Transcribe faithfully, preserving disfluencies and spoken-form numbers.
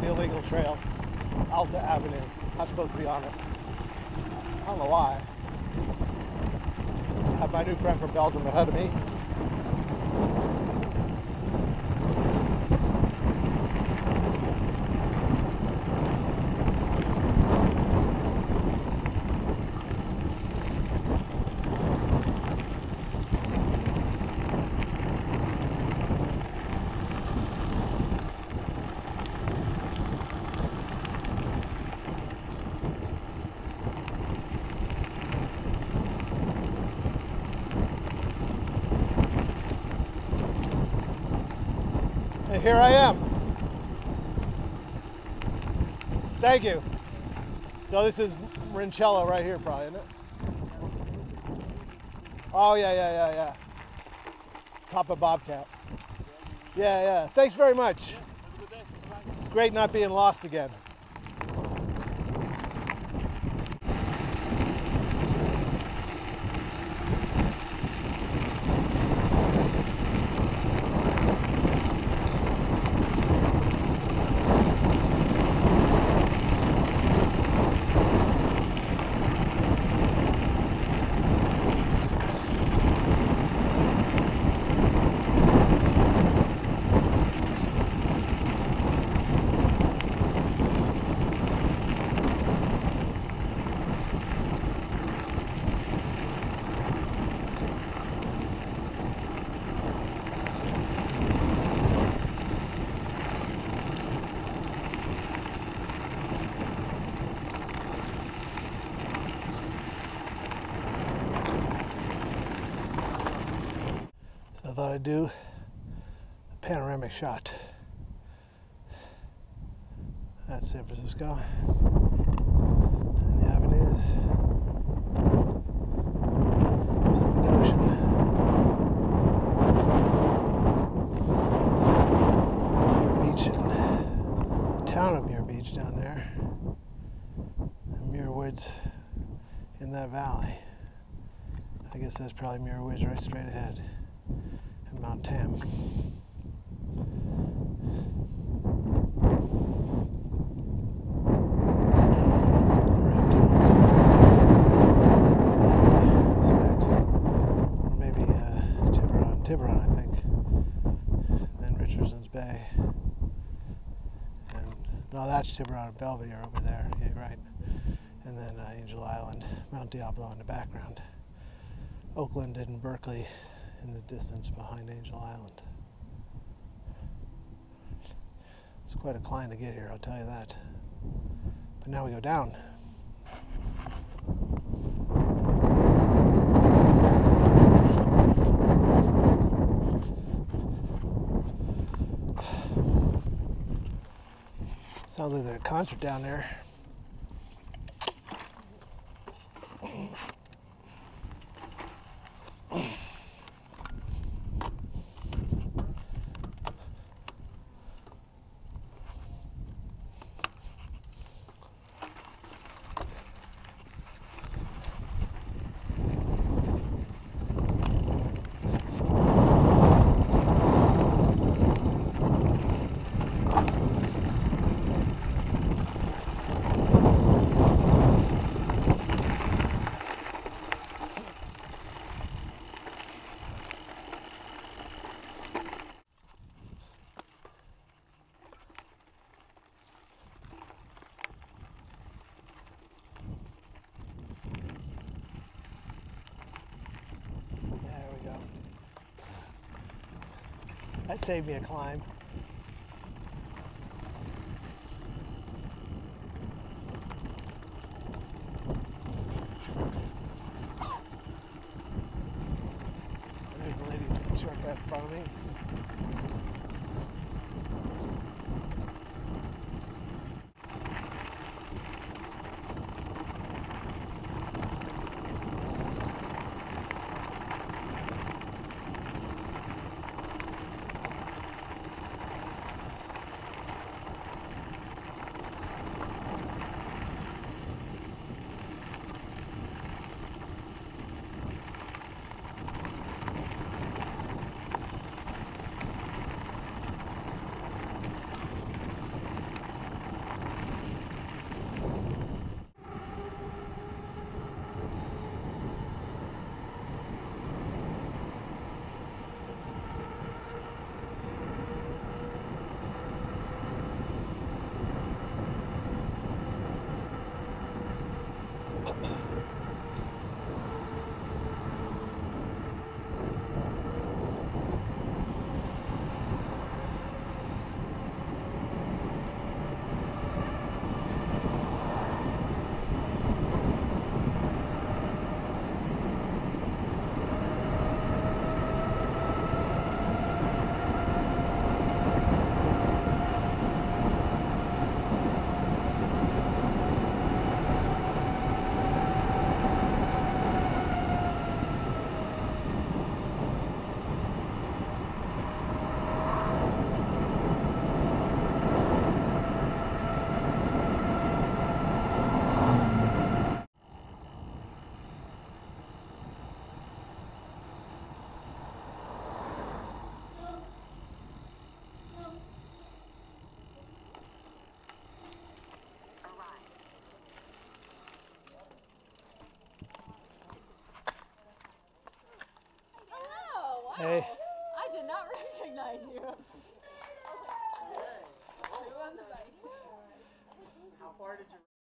the illegal trail, Alta Avenue. Not supposed to be on it. I don't know why. I have my new friend from Belgium ahead of me. And here I am. Thank you. So this is Rincello right here probably, isn't it? Oh yeah, yeah, yeah, yeah. Top of Bobcat. Yeah, yeah. Thanks very much. It's great not being lost again. I thought I'd do a panoramic shot. That's San Francisco and the avenues, Pacific Ocean, Muir Beach, and the town of Muir Beach down there, and Muir Woods in that valley. I guess that's probably Muir Woods right straight ahead. Mount Tam. Or maybe uh, Tiburon, Tiburon, I think. Then Richardson's Bay. And no, that's Tiburon and Belvedere over there. Yeah, right. And then uh, Angel Island, Mount Diablo in the background. Oakland and Berkeley in the distance behind Angel Island. It's quite a climb to get here, I'll tell you that. But now we go down. Sounds like there's a concert down there. That saved me a climb. There's the lady taking a shortcut in front of me. Hey. I did not recognize you. Two on the bike. How far did you